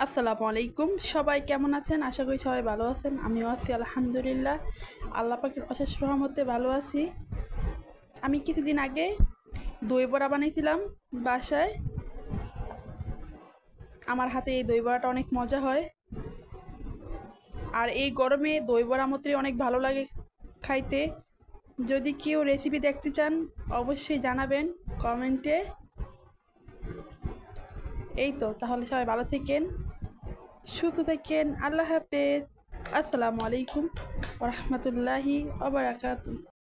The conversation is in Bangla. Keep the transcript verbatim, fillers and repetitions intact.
আসসালামু আলাইকুম। সবাই কেমন আছেন? আশা করি সবাই ভালো আছেন। আমিও আছি আলহামদুলিল্লাহ। আল্লাহ পাকের অশেষ রহমতে ভালো আছি। আমি কিছুদিন আগে দই বড়া বানিয়েছিলাম বাসায়। আমার হাতে এই দই বড়াটা অনেক মজা হয়। আর এই গরমে দই বড়া মতোই অনেক ভালো লাগে খাইতে। যদি কেউ রেসিপি দেখতে চান অবশ্যই জানাবেন কমেন্টে। এই তো, তাহলে সবাই ভালো থাকেন, সুস্থ থাকেন। আল্লাহ হাফেজ। আসসালামু আলাইকুম ওয়া রাহমাতুল্লাহি ওয়া বারাকাতুহু।